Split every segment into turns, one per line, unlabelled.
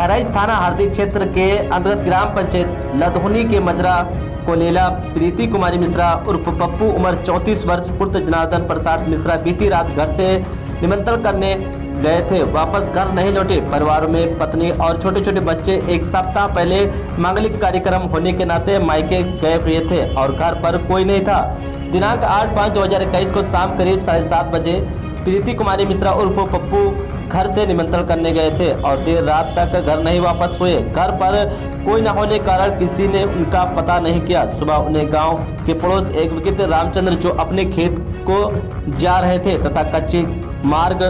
बहराइच थाना हरदी क्षेत्र के अंतर्गत ग्राम पंचायत लधोनी के मजरा कोलेला प्रीति कुमारी मिश्रा उर्फ पप्पू उम्र 34 वर्ष पुत्र जनार्दन प्रसाद मिश्रा बीती रात घर से निमंत्रण करने गए थे। वापस घर नहीं लौटे। परिवार में पत्नी और छोटे छोटे बच्चे एक सप्ताह पहले मांगलिक कार्यक्रम होने के नाते मायके गए हुए थे और घर पर कोई नहीं था। दिनांक 8/5/2021 को शाम करीब 7:30 बजे प्रीति कुमारी मिश्रा उर्फ पप्पू घर से निमंत्रण करने गए थे और देर रात तक घर नहीं वापस हुए। घर पर कोई न होने के कारण किसी ने उनका पता नहीं किया। सुबह उन्हें गांव के पड़ोस एक विकित रामचंद्र जो अपने खेत को जा रहे थे तथा कच्चे मार्ग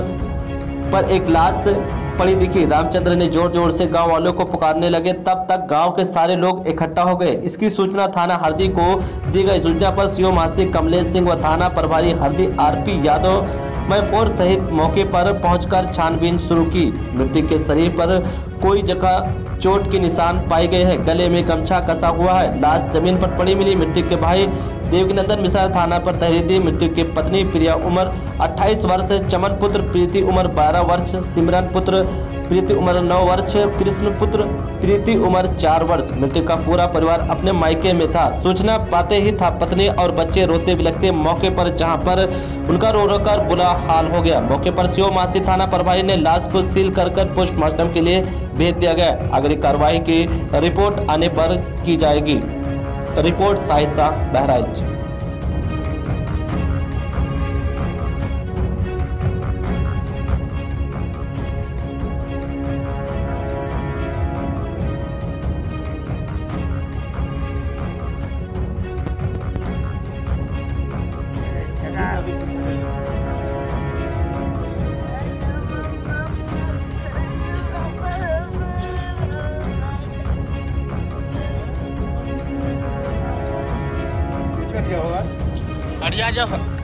पर एक लाश पड़ी दिखी। रामचंद्र ने जोर जोर से गांव वालों को पुकारने लगे। तब तक गांव के सारे लोग इकट्ठा हो गए। इसकी सूचना थाना हरदी को दी गई। सूचना पर सीओ महासिक कमलेश सिंह व थाना प्रभारी हरदी आरपी यादव मैफोर सहित मौके पर पहुंचकर छानबीन शुरू की। मृतक के शरीर पर कोई जगह चोट के निशान पाए गए हैं। गले में गमछा कसा हुआ है। लाश जमीन पर पड़ी मिली। मृतक के भाई देवकीनंदन मिश्रा थाना पर तहरीर दी। मृतक की पत्नी प्रिया उम्र 28 वर्ष, चमन पुत्र प्रीति उम्र 12 वर्ष, सिमरन पुत्र प्रीति उम्र 9 वर्ष, कृष्ण पुत्र प्रीति उम्र 4 वर्ष। मृतक का पूरा परिवार अपने मायके में था। सूचना पाते ही था पत्नी और बच्चे रोते बिलखते मौके पर, जहां पर उनका रो रो कर बुरा हाल हो गया। मौके पर सीओ महासिक थाना प्रभारी ने लाश को सील कर पोस्टमार्टम के लिए भेज दिया गया। अगली कार्रवाई की रिपोर्ट आने पर की जाएगी। रिपोर्ट शाहिद शाह, बहराइच।
हट जा।